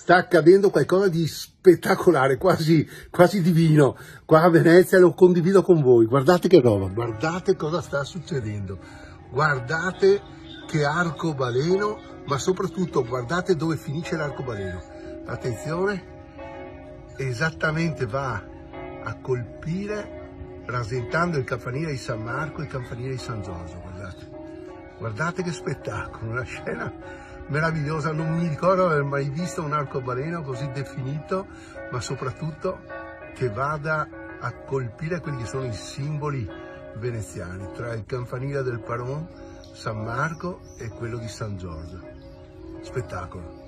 sta accadendo qualcosa di spettacolare, quasi divino. Qua a Venezia lo condivido con voi. Guardate che roba, guardate cosa sta succedendo. Guardate che arcobaleno, ma soprattutto guardate dove finisce l'arcobaleno. Attenzione, esattamente va a colpire, rasentando il campanile di San Marco e il campanile di San Giorgio. Guardate che spettacolo, una scena meravigliosa. Non mi ricordo di aver mai visto un arcobaleno così definito, ma soprattutto che vada a colpire quelli che sono i simboli veneziani, tra il campanile del Paron, San Marco e quello di San Giorgio. Spettacolo.